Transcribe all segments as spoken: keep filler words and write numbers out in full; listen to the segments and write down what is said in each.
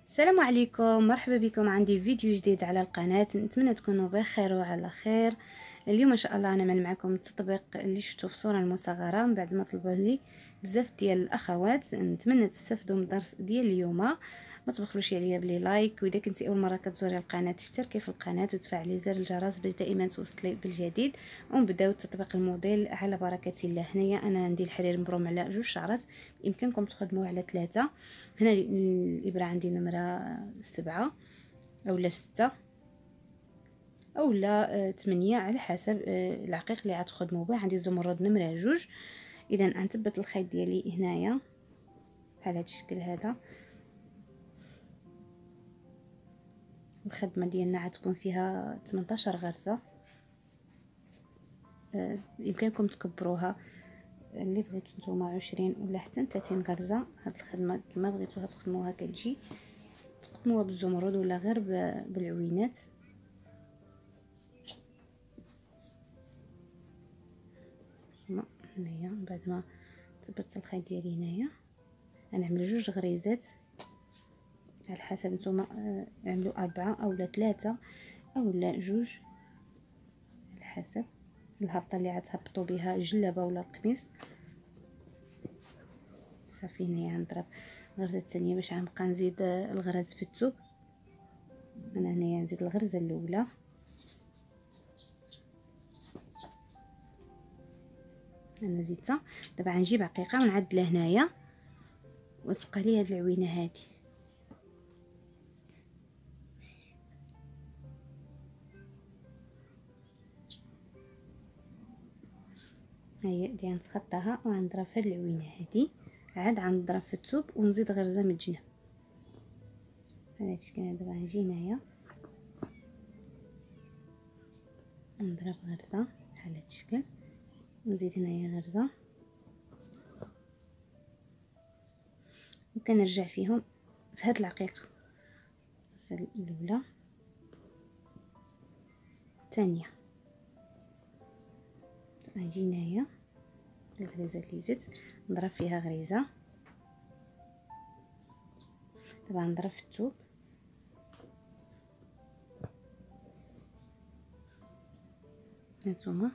السلام عليكم، مرحبا بكم. عندي فيديو جديد على القناة. نتمنى تكونوا بخير وعلى خير. اليوم ان شاء الله انا نعمل معكم التطبيق اللي شفتوه في صورة المصغرة من بعد ما طلبوا لي بزاف ديال الاخوات. نتمنى تستافدوا من الدرس ديال اليوم. ما تبخلوش عليا بلي لايك، واذا كنتي اول مره كتزوري القناه تشتركي في القناه وتفعلي زر الجرس باش دائما توصلي بالجديد. ونبداو تطبيق الموديل على بركه الله. هنايا انا عندي الحرير مبروم على جوج شعرات، يمكنكم تخدموه على ثلاثه. هنا الابره عندي نمره سبعة اولا ستة اولا ثمانية على حسب العقيق اللي غتخدموا به. عندي الزمرد نمره جوج. اذا غنثبت الخيط ديالي هنايا بحال هذا الشكل هذا. الخدمه ديالنا غتكون فيها ثمنطاش غرزه. آه يمكنكم تكبروها اللي بغيتو نتوما عشرين ولا حتى ثلاثين غرزه. هاد الخدمه كما بغيتوها تخدموها كتجي تقدموها بالزمرد ولا غير بالعوينات. هنايا بعد ما ثبت الخيط ديالي هنايا غنعمل جوج غريزات على حسب نتوما عملوا أربعة اولا ثلاثة اولا جوج على حسب الهبطه اللي غتهبطوا بها الجلابه ولا القميص. صافي هنايا غنضرب الغرزه الثانيه باش غنبقى نزيد الغرز في الثوب. انا هنايا نزيد الغرزه الاولى، انا زيدتها. دابا غنجيب عقيقه ونعدلها هنايا وتبقى لي هاد العوينه هادي. هيا دي غنتخطاها وغنضرب في هاد العوينه هادي، عاد غنضرب في الثوب ونزيد غرزه من الجنب على هاد الشكل هذا. دابا غنجي هنايا نضرب غرزه بحال هاد الشكل ونزيد هنايا غرزه وكنرجع فيهم في هاد العقيقه. الغرزه الاولى الثانيه، غنجي هنايا الغريزه اللي زدت نضرب فيها غريزه. طبعا نضرب في الثوب هانتوما.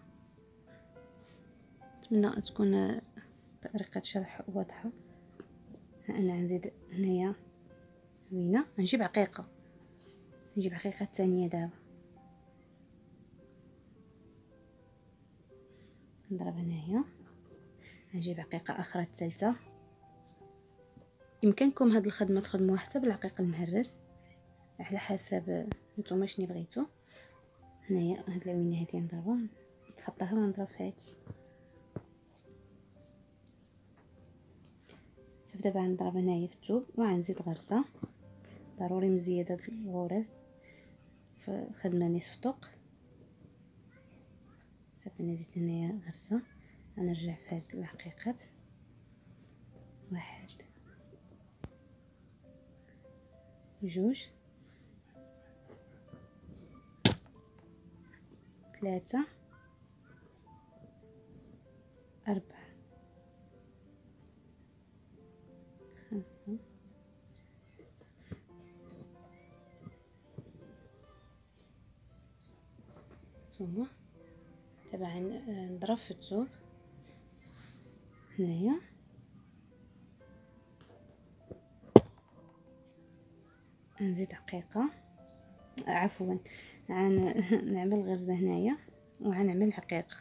نتمنى تكون طريقه الشرح واضحه. انا غنزيد هنايا عوينه، غنجيب عقيقه نجيب عقيقه الثانيه دابا نضرب هنايا، غنجيب عقيقه اخرى الثالثه. يمكنكم هاد الخدمه تخدموها حتى بالعقيق المهرس على حسب نتوما شنو بغيتو. هنايا هاد العوينه هادي نضربها نتخطاها ونضرب في هادي. صافي دابا غنضرب هنايا في الثوب وغنزيد غرزه. ضروري مزيد هاد الغرز في خدمه نصف طوق. صافي انا زدت هنايا غرزه غنرجع في هاد العقيقات. واحد جوج ثلاثة أربعة خمسة ثم طبعا نضرب في الثوب هنايا نزيد عقيقة عفوا نعمل غرزة هنايا وغنعمل عقيقة.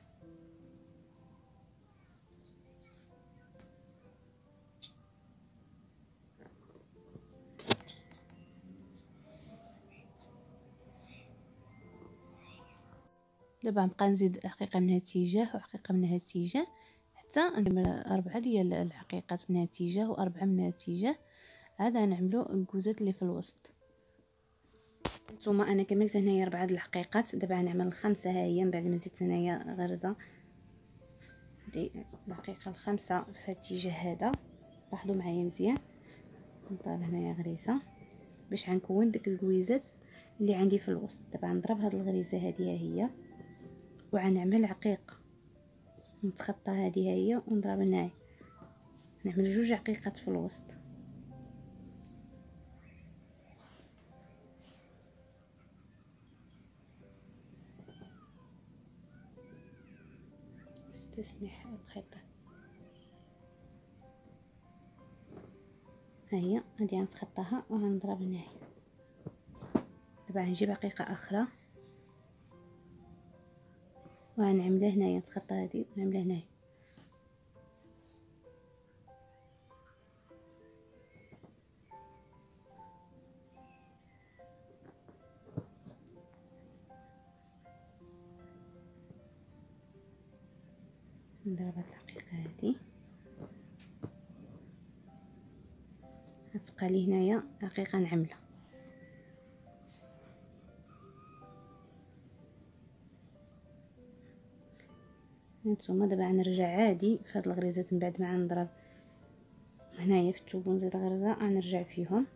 دابا نبقى نزيد عقيقة من هاد الاتجاه وعقيقة من هاد الاتجاه حتى نكمل أربعة ديال العقيقات من هاد الاتجاه وأربعة من هاد الاتجاه. عاد غنعملو الكوزات اللي في الوسط. ثم انا كملت هنايا أربعة د الحقيقات. دابا غنعمل خمسة ها هي من بعد ما زدت هنايا غرزه دي الحقيقه الخامسه في هاد الاتجاه هذا. لاحظوا معايا مزيان نضرب هنايا غريزه باش غنكون ديك الكويزات اللي عندي في الوسط. دابا غنضرب هاد الغريزه هذه هي وغنعمل عقيقه نتخطى هذه هي ونضرب هنايا نعمل جوج عقيقات في الوسط. تسميح الخيط. ها هي غادي غنتخطاها وغنضرب هنايا. دابا غنجيب عقيقه اخرى وغنعملها هنايا، نتخطى هذه ونعملها هنايا. نضرب هاد العقيقه هذه، غتبقى لي هنايا عقيقه نعملها. هانتوما دابا غنرجع عادي في هاد الغريزات من بعد ما غنضرب هنايا في الثوب ونزيد غرزه، غنرجع فيهم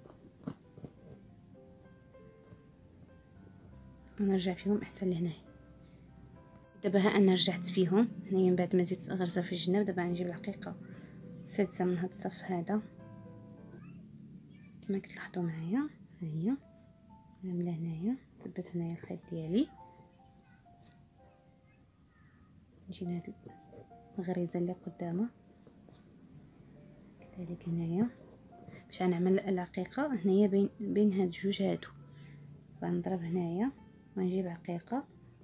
ونرجع فيهم حتى لهنايا. دابا ها انا رجعت فيهم هنايا من بعد ما زدت غرزه في الجناب. دابا غنجيب العقيقه السادسه من هاد الصف هذا كما كتلاحظوا معايا، ها هي نعملها هنايا، ثبت هنايا الخيط ديالي، نجي لهاد الغريزه اللي قدامه كذلك هنايا باش غنعمل العقيقه هنايا بين بين هاد الجوج هادو. غنضرب هنايا ونجيب عقيقه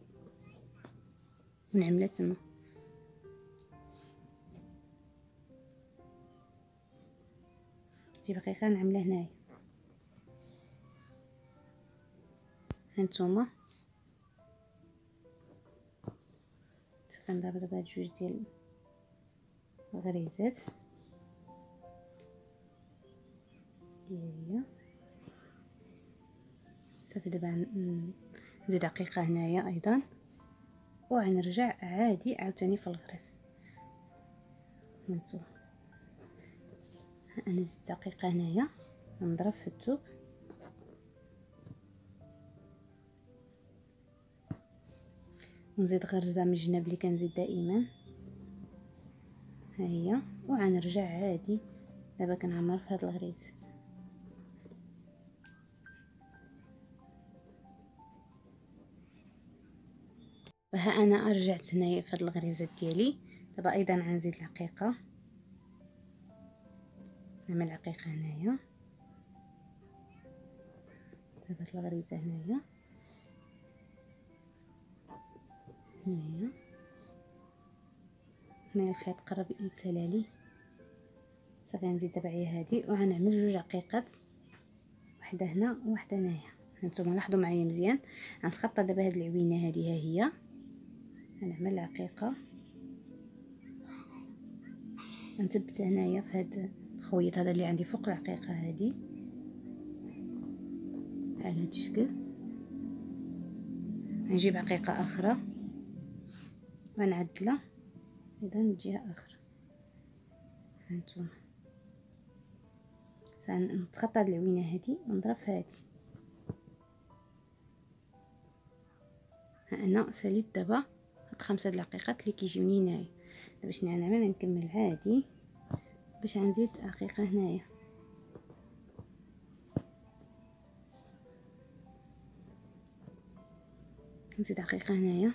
ونعملها تما. نجيب عقيقه نعملها هنايا. هانتوما كنضرب دابا هاد جوج ديال الغريزات ديالي صافي. دابا نزيد دقيقه هنايا ايضا وغنرجع عادي عاوتاني في الغرز. هانتوما انا زدت دقيقه هنايا نضرب في الثوب نزيد غرزه من الجناب اللي كنزيد دائما، ها هي، وغنرجع عادي. دابا كنعمر في هاد الغريزات. ها انا رجعت هنايا في هاد الغريزات ديالي. دابا ايضا غنزيد العقيقه، نعمل عقيقه هنايا، دابا هاد الغريزه هنايا هنايا هنايا الخيط قرب يتسالى لي صافي. غنزيد دابا هي هادي وغنعمل جوج عقيقات، وحده هنا وحده هنايا. هانتوما لاحظوا معايا مزيان. غنتخطى دابا هاد العوينه هادي، ها هي غنعمل العقيقه، غنثبت هنايا في هاد الخويط هذا اللي عندي فوق العقيقه هادي على هاد الشكل. غنجيب عقيقه اخرى ونعدلها ايضا من جهه اخرى. هانتوما سنتخطى هاد العوينه هادي ونضرب في هادي. ها انا ساليت دابا هاد خمسه د العقيقات اللي كيجيوني هنايا. دابا شنو غنعمل؟ نكمل عادي باش غنزيد عقيقه هنايا. نزيد عقيقه هنايا،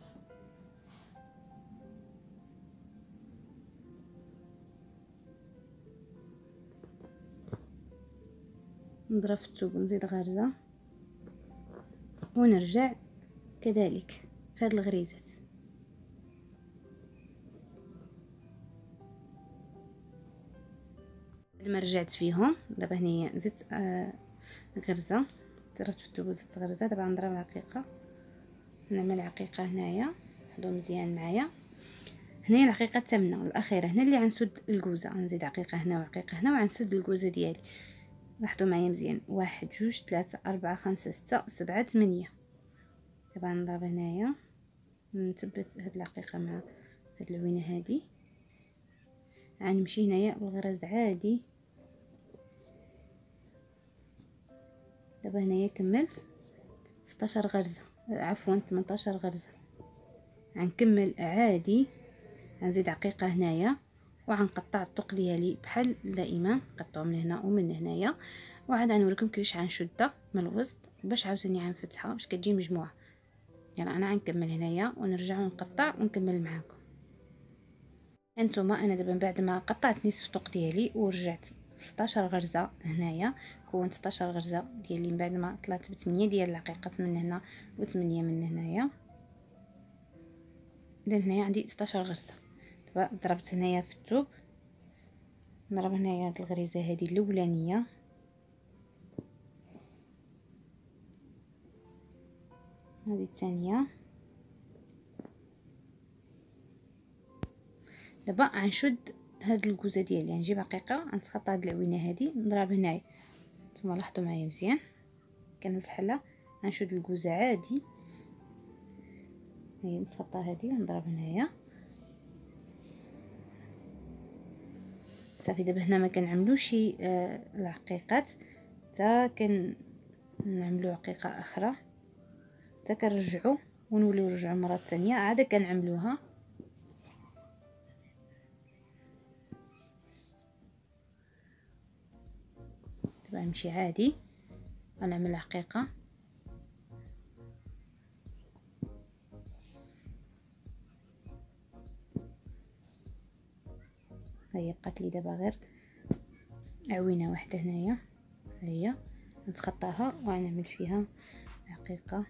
نضرب في الثوب ونزيد غرزه ونرجع كذلك في هاد الغريزات. بعد ما رجعت فيهم دابا هنايا زدت آه غرزه، ضربت في الثوب وزدت غرزه. دابا غنضرب العقيقه، نعمل عقيقه هنايا، لاحظوا مزيان معايا. هنايا العقيقه الثامنه الاخيره، هنا اللي غنسد الكوزه، غنزيد عقيقه هنا وعقيقه هنا وغنسد الكوزه ديالي. لاحظوا معايا مزيان، واحد جوج ثلاثة أربعة خمسة ستة سبعة ثمانية. دابا نضرب هنايا نثبت هاد العقيقه مع هاد العوينه هادي، غنمشي هنايا بالغرز عادي. دابا هنايا كملت ستاشر غرزه، عفوا ثمنطاش غرزه. غنكمل عادي، غنزيد عقيقه هنايا وغنقطع الطوق ديالي بحال دائما، نقطعو من هنا ومن هنايا، وعاد غنوريكم كيفاش غنشدها من الوسط باش عاوتاني غنفتحها باش كتجي مجموعه. يلا انا غنكمل هنايا ونرجع ونقطع ونكمل معاكم. هانتوما انا دابا من بعد ما قطعت نصف الطوق ديالي ورجعت ستاشر غرزه هنايا، كونت ستاشر غرزه ديالي من بعد ما طلعت بثمانية ديال العقيقات من هنا وثمانية من هنايا. اذا هنايا عندي ستاشر غرزه. دابا ضربت هنايا في الثوب، نضرب هنايا هاد الغريزه هذه الاولانيه، هذه الثانيه. دابا غنشد هاد الكوزه ديالي، يعني نجيب عقيقه غنتخطى هاد العوينه هادي نضرب هنايا. نتوما لاحظوا معايا مزيان، كنعمل بحال غنشد الكوزه عادي، هي نتخطى هادي ونضرب هنايا صافي. دابا هنا ما كنعملوش آه العقيقات حتى كنعملو عقيقه اخرى حتى كنرجعو ونوليو نرجعو مره ثانيه عاد كنعملوها. دابا نمشي عادي غنعمل عقيقه، هي بقات لي دابا غير عوينه واحده هنايا، هي نتخطاها وغنعمل فيها عقيقه.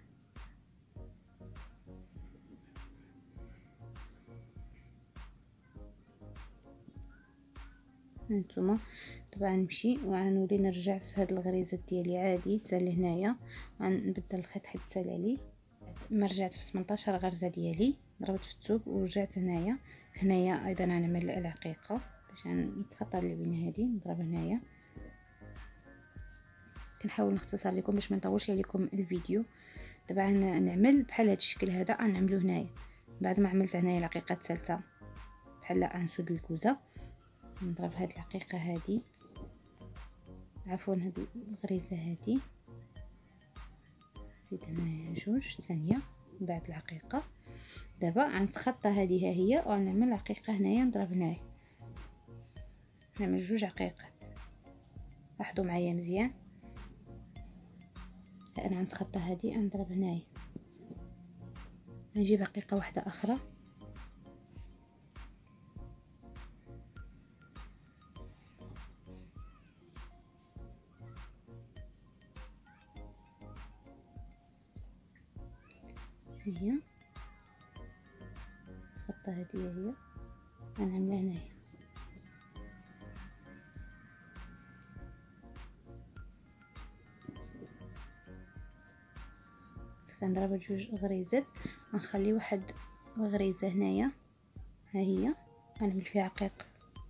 هانتوما طبعا نمشي وغنولي نرجع في هاد الغريزات ديالي عادي حتى لهنايا، غنبدل الخيط حيت سالالي. ما رجعت في ثمنطاش غرزه ديالي ضربت في الثوب ورجعت هنايا. هنايا ايضا غنعمل العقيقه باش نتخطى العوينه هذه، نضرب هنايا. كنحاول نختصر لكم باش ما نطولش عليكم الفيديو. دابا نعمل بحال هذا الشكل هذا غنعملو هنايا. بعد ما عملت هنايا العقيقه الثالثه بحال غنسد الكوزه، نضرب هاد العقيقه هذه، عفوا هاد الغريزه هذه، زيد هنايا جوج ثانيه من بعد العقيقه. دابا غنتخطى هذه ها هي وغنعمل عقيقه هنايا، نضرب هنايا، نعمل جوج عقيقات. لاحظوا معايا مزيان، انا غنتخطى هذه نضرب هنايا، نجيب عقيقه واحده اخرى، هي نتخطى هذه هي غنعملها هنايا. كنضرب جوج غريزات، غنخلي واحد الغريزه هنايا ها هي غنعمل فيها عقيق.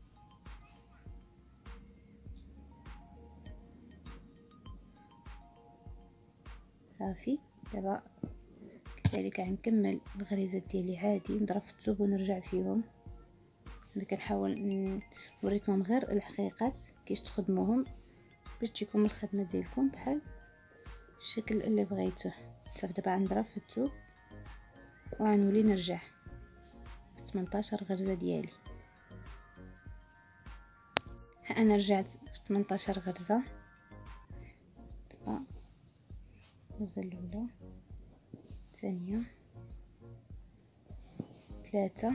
صافي دابا كذلك غنكمل الغريزات ديالي عادي، نضرب في الثوب ونرجع فيهم. انا كنحاول نوريكم غير العقيقات كيفاش تخدموهم باش تجيكم الخدمه ديالكم بحال الشكل اللي بغيتوه. صافي دابا غنضرب في الثوب وغنولي نرجع في ثمنطاش غرزه ديالي. ها انا رجعت في ثمنطاش غرزه. دابا الغرزه الاولى، الثانيه، ثلاثه،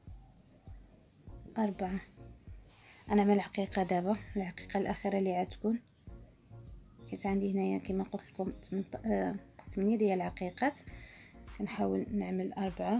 أربعة. أنا من الحقيقة دابا الحقيقة الأخيرة اللي عتكون، حيت عندي هنايا كما قلت لكم ثمانية ديال العقيقات، كنحاول نعمل أربعة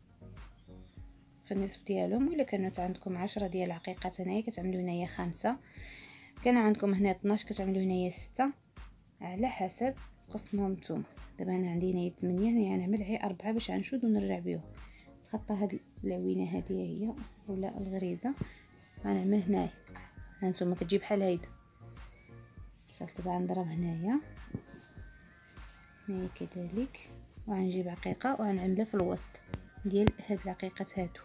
في النصف ديالهم. وإلا كانت عندكم عشرة ديال العقيقات هنايا كتعملوا هنايا خمسة، كان عندكم هنا اثناش كتعملوا هنايا ستة، على حسب تقسموهم نتوما. دابا أنا عندي هنايا ثمانية، هنايا نعمل غير أربعة باش غنشد ونرجع بهم. تخطى هاد العوينه هذه هي ولا الغريزه غنعمل هنايا، هانتوما كتجي بحال هيدا. صافي دابا غنضرب هنايا هنايا كذلك، وغنجيب عقيقه وغنعملها في الوسط ديال هاد العقيقات هادو.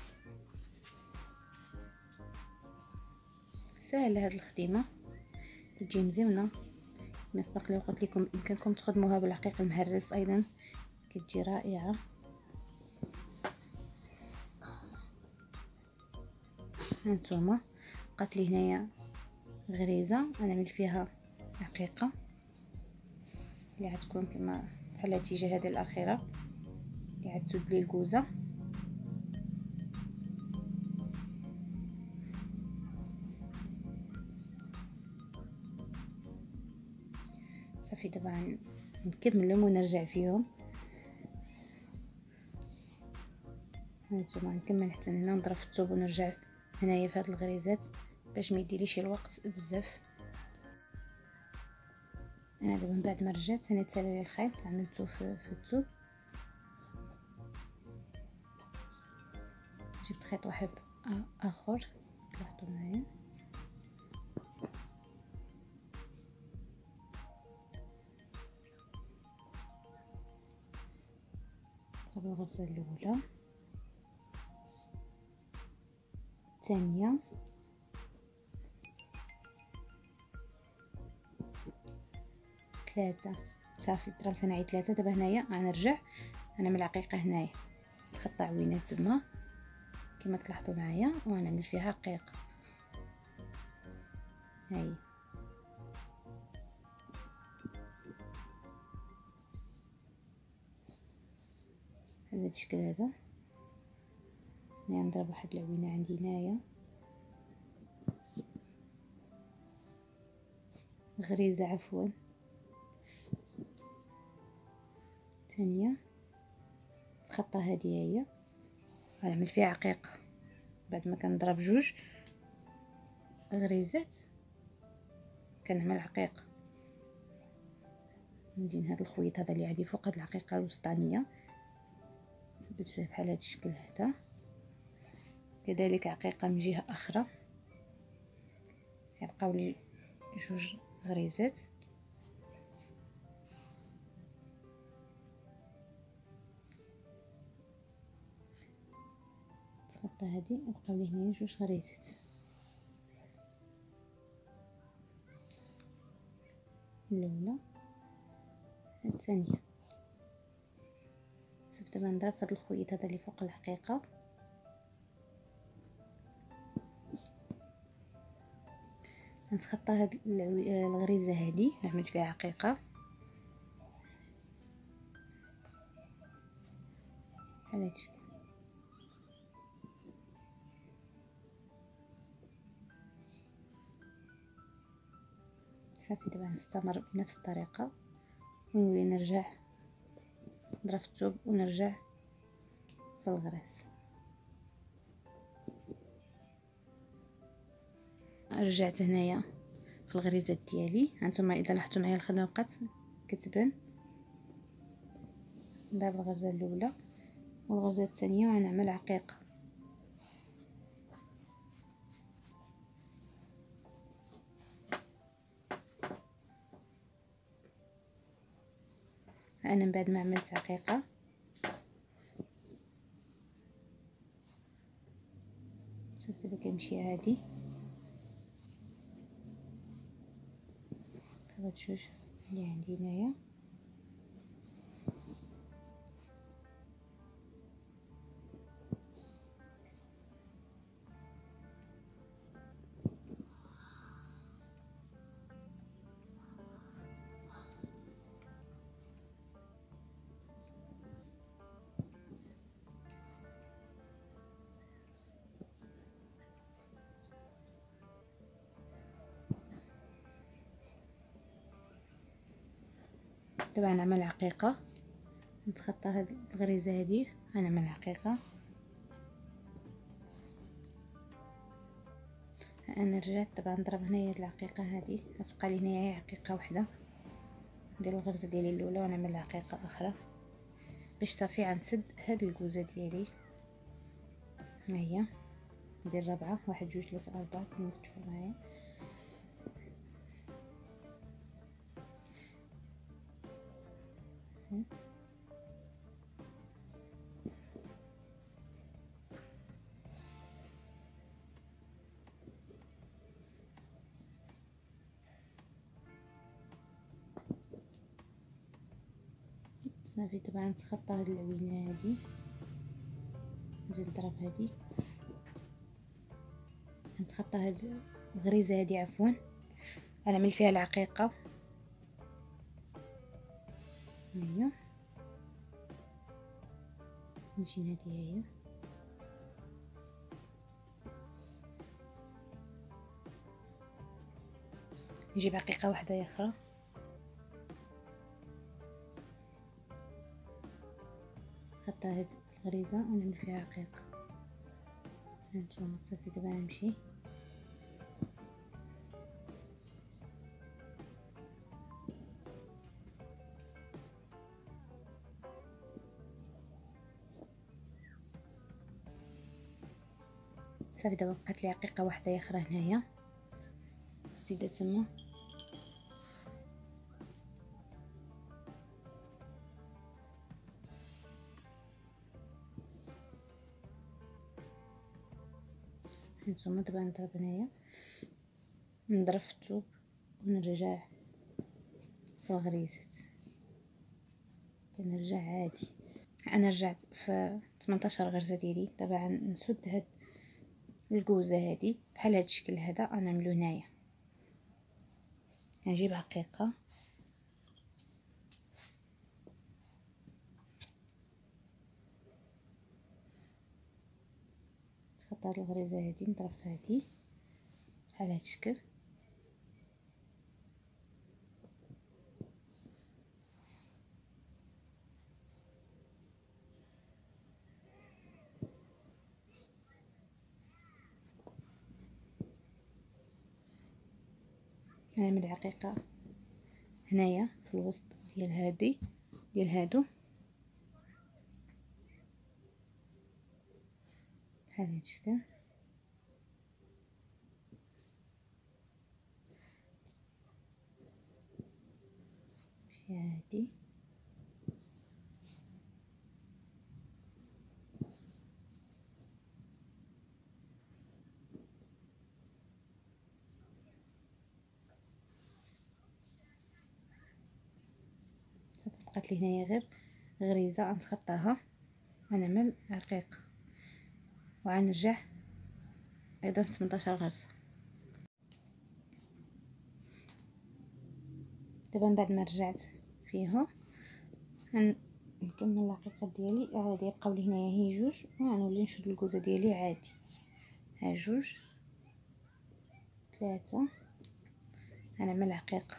ساهله هاد الخدمه، كتجي مزيونه. كما سبق لي قلت لكم يمكنكم تخدموها بالعقيق المهرس ايضا، كتجي رائعه. هانتوما بقات لي هنايا غريزه غنعمل فيها عقيقه اللي غتكون كما بحال الاتجاه هذه الاخيره اللي غتسد لي الكوزه. صافي دابا نكملهم ونرجع فيهم. هانتوما نكمل حتى هنا، نضرب في الثوب ونرجع هنايا في هاد الغريزات باش ما يديليش الوقت بزاف. انا دابا من بعد ما رجعت انا تسالى لي الخيط عملته في, في الثوب، جبت خيط واحد اخر لاحظوا معايا، ضرب الغرزه الاولى الثانيه ثلاثه. صافي ضربت هنايا ثلاثه. دابا هنايا غنرجع انا من العقيقه هنايا تخطى عوينات تما كما تلاحظوا معايا وغنعمل فيها عقيقه. هاي بهذا الشكل هذا. يعني نضرب واحد العوينه عندي هنايا، غريزه عفوا ثانيه تخطى هذه هي، غنعمل فيها عقيقه. بعد ما كنضرب جوج غريزات كنعمل عقيقه. نجي لهاد الخويط هذا اللي عندي فوق هاد العقيقه الوسطانيه نثبت فيه بحال هاد الشكل هذا، كذلك عقيقه من جهه اخرى. يبقاو لي جوج غريزات، تخطى هذه يبقاو لي هنايا جوج غريزات. الاولى الثانيه. صافي دابا نضرب في هذا الخيط هذا اللي فوق الحقيقه، نتخطى هاد الغريزه هذه نعمل فيها عقيقه بحال هادشي. صافي دابا نستمر بنفس الطريقه ونولي نرجع نضرب في الثوب ونرجع في الغرز. رجعت هنايا في الغريزات ديالي. هانتوما اذا لاحظتوا معايا الخدمه بقات كتبان. نضرب الغرزه الاولى والغرزه الثانيه وغنعمل عقيقه. انا من بعد ما عملت عقيقه صافي دابا كنمشي عادي هاد جوج اللي عندي هنايا. دابا نعمل عقيقه، نتخطى هاد الغريزه هذه غنعمل عقيقه. انا رجعت دابا نضرب هنايا هاد العقيقه هذه، غتبقى لي هنايا عقيقه واحده، ندير الغرزه ديالي الاولى ونعمل عقيقه اخرى باش صافي غنسد هاد الكوزه ديالي. ها هي ندير رابعه، واحد جوج ثلاثه اربعه كما كتشوفوا معايا. صافي دابا نتخطى هاد العوينه هادي، نزيد نضرب هادي، نتخطى هاد الغريزه هادي عفوا غنعمل فيها العقيقه. هي نجي هادي هي نجيب عقيقه واحده اخرى نتخطى هاد الغريزة ونعمل فيها عقيق. هانتوما صافي دابا نمشي صافي. دابا بقات لي عقيقه واحده اخرى هنايا، زيدها تما. هانتوما دابا نضرب هنايا، نضرب في الثوب ونرجع في الغريزات، كنرجع عادي. انا رجعت في ثمنطاش غرزه ديالي. دابا نسد هاد الكوزه هادي بحال هاد الشكل هذا، غنعملو هنايا. نجيب عقيقه نتخطى هاد الغريزه هادي، نضرب في هادي بحال هاد الشكل، نعمل عقيقه هنايا في الوسط ديال هادي ديال هادو بحال هاد الشكل. نمشي عادي صافي. بقات لي هنايا غير غريزه غنتخطاها ونعمل عقيق، وغنرجع ايضا ثمنطاش غرزه. دابا من بعد ما رجعت فيها غنكمل العقيقه ديالي عادي. يبقاو لي هنايا هي جوج، وغنولي نشد الكوزه ديالي عادي. ها جوج ثلاثه، غنعمل عقيق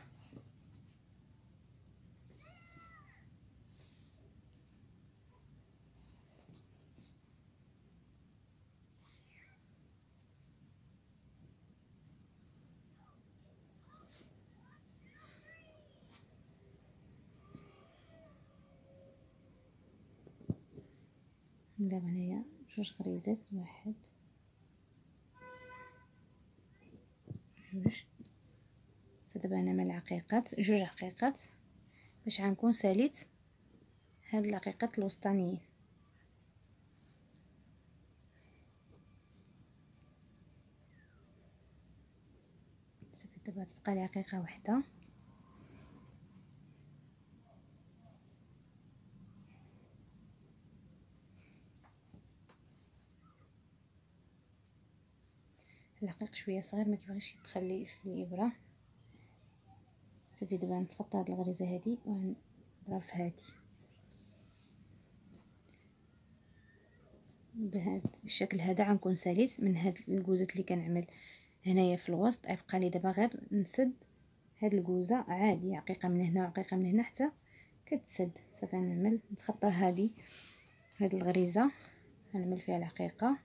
دابا هنايا جوج غريزات، واحد جوج. فدابا نعمل عقيقات جوج عقيقات باش غنكون ساليت هاد العقيقات الوسطانيين. صافي دابا تبقى لي عقيقه واحده. العقيق شويه صغير ما كيبغيش يدخل لي في الابره. صافي دابا نتخطى هاد الغريزه هادي ونضرب في هادي بهذا الشكل هذا. غنكون ساليت من هاد الكوزات اللي كنعمل هنايا في الوسط. يبقى لي دابا غير نسد هاد الكوزه عادي، عقيقه من هنا وعقيقه من هنا حتى كتسد. صافي نعمل نتخطى هادي هاد الغريزه، غنعمل فيها العقيقه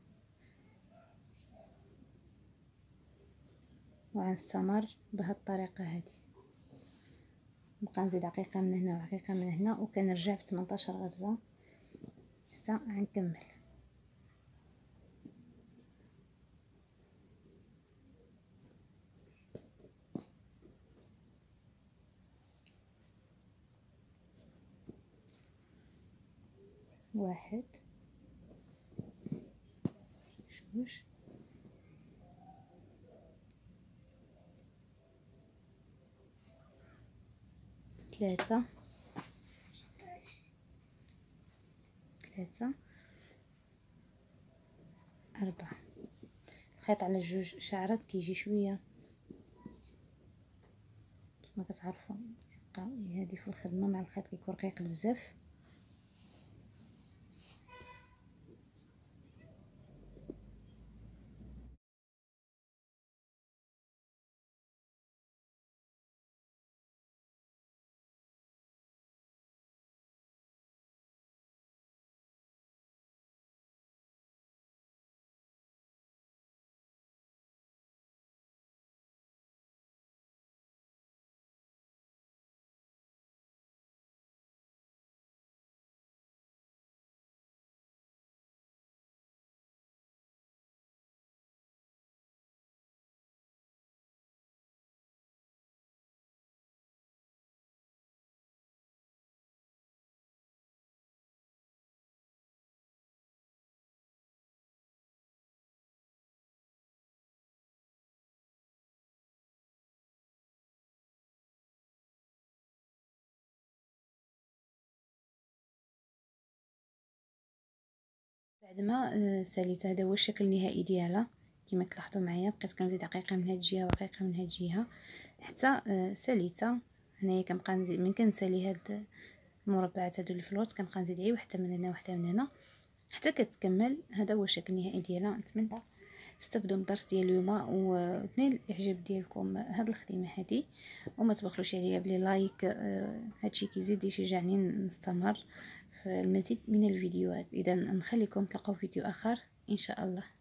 وغنستمر بهاد الطريقه هادي. نبقى نزيد عقيقه من هنا وعقيقه من هنا، وكنرجع في ثمنطاش غرزه حتى غنكمل. واحد جوج ثلاثة ثلاثة أربعة. الخيط على جوج شعرات كيجي شوية ما كتعرفوا. هذه في الخدمة مع الخيط كيكون رقيق بزاف. بعد ما ساليت هذا هو الشكل النهائي ديالها. كما تلاحظوا معايا بقيت كنزيد عقيقه من هاد الجهه وعقيقه من هاد الجهه حتى ساليتها. هنايا كنبقى نزيد من كنسالي هاد المربعات هادو اللي في الوسط كنبقى نزيد غير وحده من هنا وحده من هنا حتى كتكمل. هذا هو الشكل النهائي ديالها. نتمنى تستافدوا من الدرس ديال اليوم وتنال الاعجاب ديالكم هاد الخدمه هذه، وما تبخلوش عليا بلي لايك، هادشي كيزيد يشجعني نستمر في المزيد من الفيديوهات. اذا نخليكم تلقاو فيديو اخر ان شاء الله.